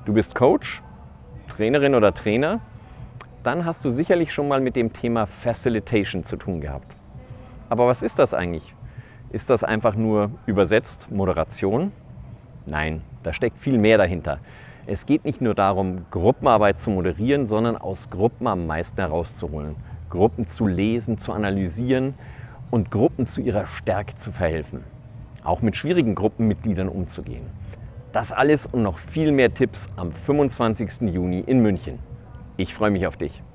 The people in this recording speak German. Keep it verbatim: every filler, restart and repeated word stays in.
Du bist Coach, Trainerin oder Trainer, dann hast du sicherlich schon mal mit dem Thema Facilitation zu tun gehabt. Aber was ist das eigentlich? Ist das einfach nur übersetzt Moderation? Nein, da steckt viel mehr dahinter. Es geht nicht nur darum, Gruppenarbeit zu moderieren, sondern aus Gruppen am meisten herauszuholen. Gruppen zu lesen, zu analysieren und Gruppen zu ihrer Stärke zu verhelfen. Auch mit schwierigen Gruppenmitgliedern umzugehen. Das alles und noch viel mehr Tipps am fünfundzwanzigsten Juni in München. Ich freue mich auf dich.